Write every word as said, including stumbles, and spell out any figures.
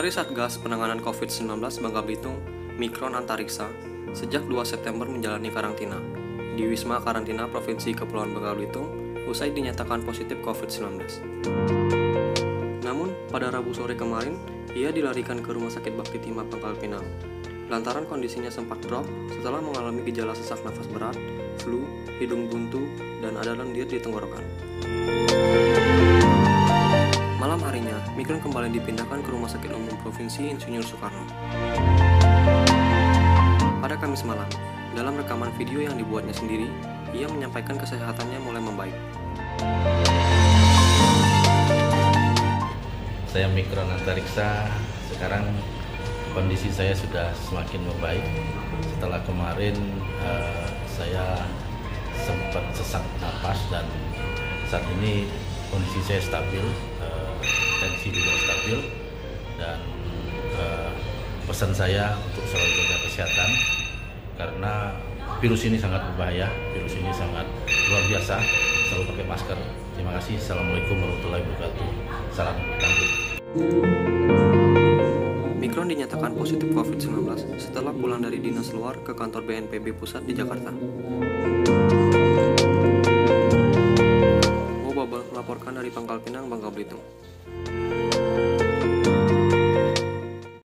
Dari Satgas Penanganan covid sembilan belas Bangka Belitung, Mikron Antariksa, sejak dua September menjalani karantina di Wisma Karantina Provinsi Kepulauan Bangka Belitung usai dinyatakan positif covid sembilan belas. Namun, pada Rabu sore kemarin, ia dilarikan ke Rumah Sakit Bakti Timah Pangkal Pinang. Lantaran kondisinya sempat drop setelah mengalami gejala sesak nafas berat, flu, hidung buntu, dan ada lendir di tenggorokan. Malam harinya, Mikron kembali dipindahkan ke Rumah Sakit Umum Provinsi Insinyur Soekarno. Pada Kamis malam, dalam rekaman video yang dibuatnya sendiri, ia menyampaikan kesehatannya mulai membaik. Saya Mikron Antariksa, sekarang kondisi saya sudah semakin membaik. Setelah kemarin uh, saya sempat sesak napas dan saat ini kondisi saya stabil, uh, tensi juga stabil, dan uh, pesan saya untuk selalu jaga kesehatan karena virus ini sangat berbahaya, virus ini sangat luar biasa. Selalu pakai masker. Terima kasih. Assalamualaikum warahmatullahi wabarakatuh. Salam tangguh. Mikron dinyatakan positif covid sembilan belas setelah pulang dari dinas luar ke kantor B N P B pusat di Jakarta. Wobabel melaporkan dari Pangkal Pinang, Bangka Belitung.